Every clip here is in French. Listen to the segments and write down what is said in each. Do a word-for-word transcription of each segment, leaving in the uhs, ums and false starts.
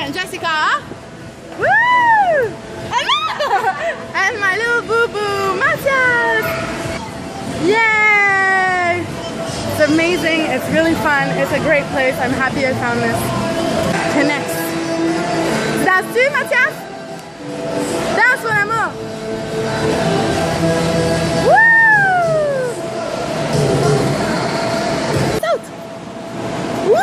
And Jessica. Woo! And my little boo-boo, Matthias. Yay! It's amazing. It's really fun. It's a great place. I'm happy I found this. Connects. Danses-tu, Matthias? Danse, mon amour. Woo! Saute! Woo!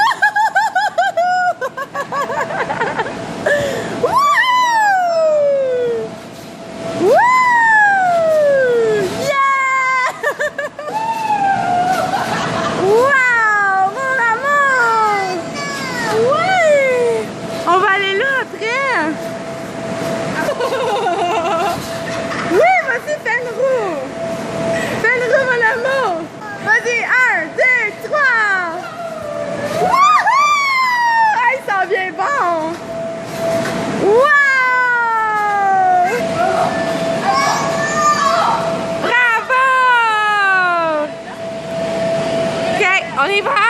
On y va!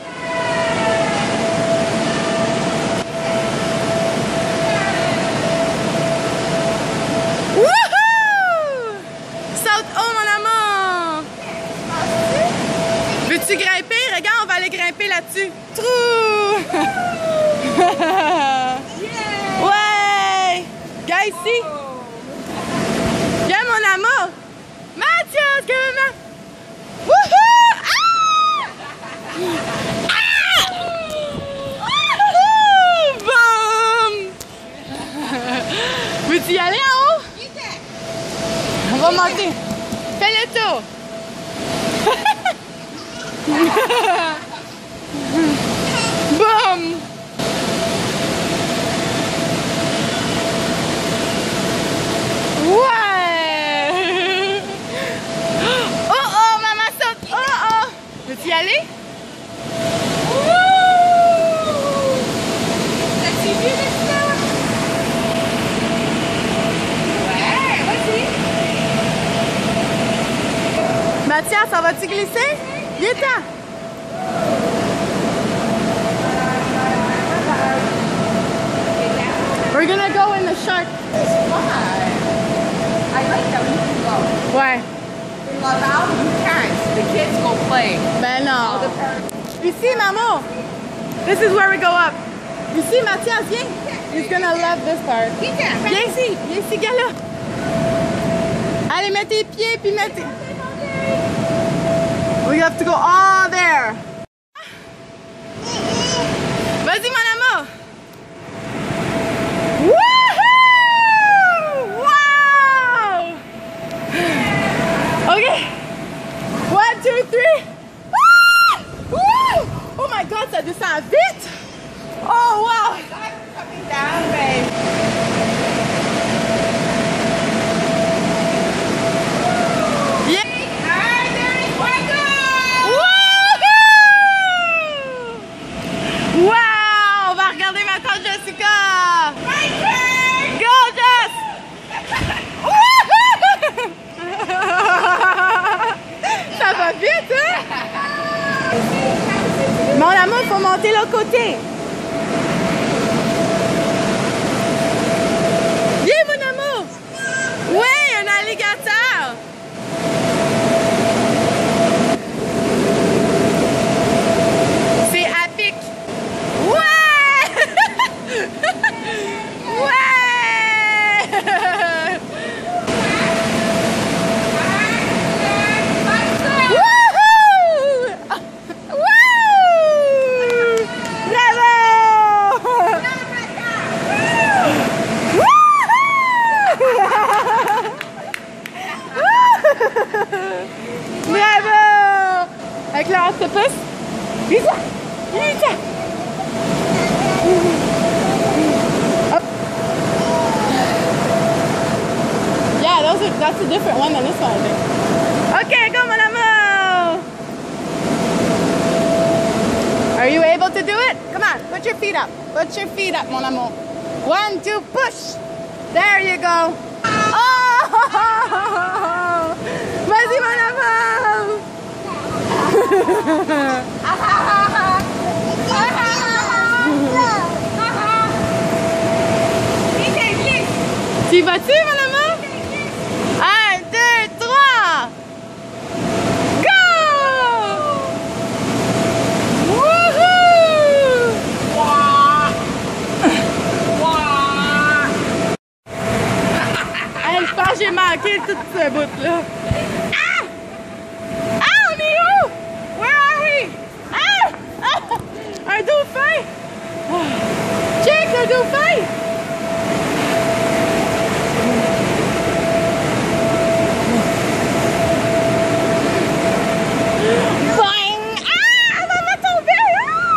Wouhou! Saute haut, mon amour! Veux-tu grimper? Regarde, on va aller grimper là-dessus. Trou! Yeah! Ouais! Gars, ici! Viens, mon amour! Mathias, comment? Wouhou! Veux-tu y aller en haut? On va monter. Fais le tour. Boum! Ouais! Oh oh, maman saute. Oh oh! Veux-tu y aller? Mathias, ça va-tu glisser? Viens-t'en! We're gonna go in the shark. It's fun. I like that we can go. Ouais. In Laval, you can't. The kids go play. Ben non. All the parents. Ici, maman. This is where we go up. Ici, Mathias, viens. He's gonna love this part. Viens ici. Viens ici, gars là. Allez, mets tes pieds, puis mets tes... We have to go all there. Vas-y, mon amour. Woohoo! Wow! Okay. One, two, three. Ah! Woo! Oh my God, ça descend vite. Oh wow! I'm coming down, babe. Wow! On va regarder ma tante Jessica! My turn! Go, Jess! Ça va vite, hein? Mon amour, il faut monter l'autre côté. Viens, mon amour! Oui, un alligator! C'est à pic! Ouais! Ouais! Wouhou! Wouh! Bravo! Bravo! Avec la octopus. Viens! Viens! Up. Yeah, those are, that's a different one than this one, I think. Okay, go, mon amour! Are you able to do it? Come on, put your feet up. Put your feet up, mon amour. One, two, push. There you go. Oh! Vas-y, mon amour! Tu y vas-tu, mon amour? Un, deux, trois! Go! Wouhou! Hey, je pense que j'ai manqué tout ce bout-là. Ah! Ah, on est où? Where are we? Ah! Ah! Un dauphin! Oh. Check, un dauphin! Boing! Ah! Elle va me tomber!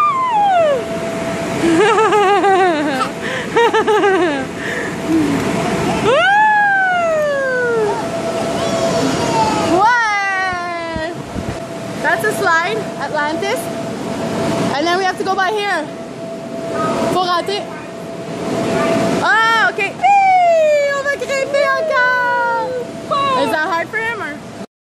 What? That's a slide, Atlantis. And then we have to go by here. Faut rater. Ah, ok. Hey, on va grimper encore. Oh. Is that hard for him or?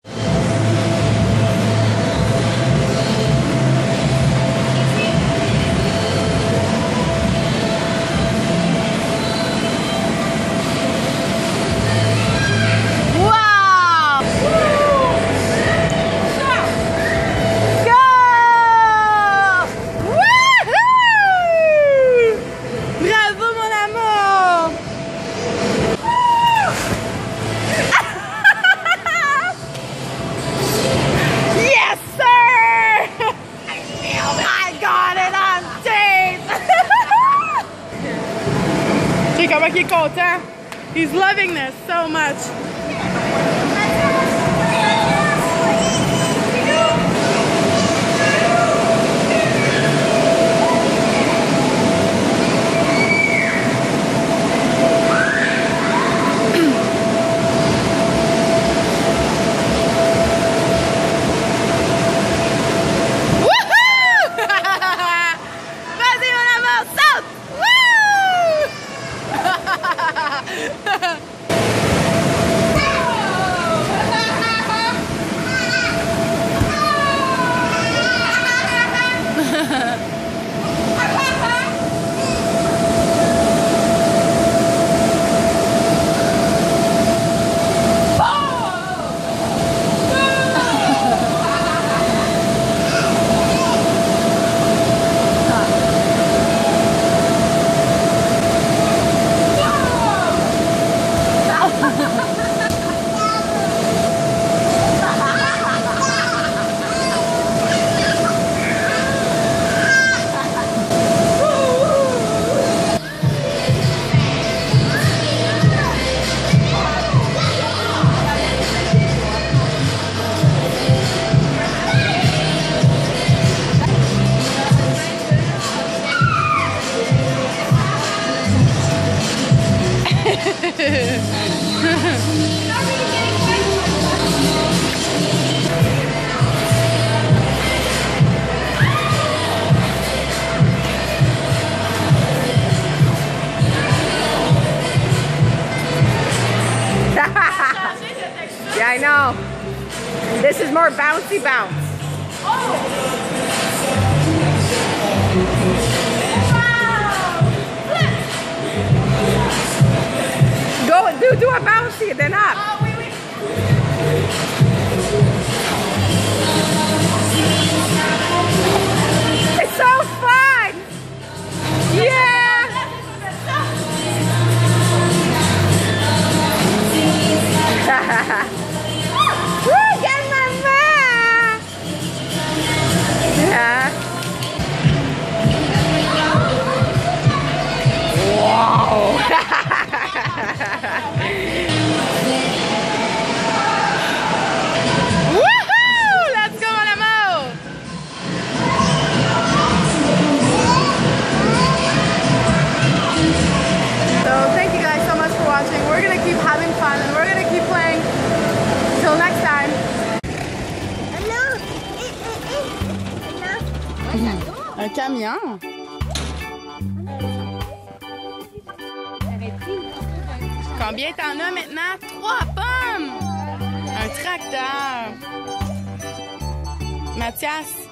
Comment il est content. He's loving this so much. Yeah, I know. This is more bouncy bounce. Oh! Go do do a bouncy, then up. Oh, wait, wait. It's so fun. Yeah. Woo, get mama. Yeah. Wow. Woohoo! Let's go, mon amour! So thank you guys so much for watching. We're gonna keep having fun and we're gonna keep playing. Till next time. Un camion. Combien t'en as maintenant? Trois pommes! Un tracteur. Mathias.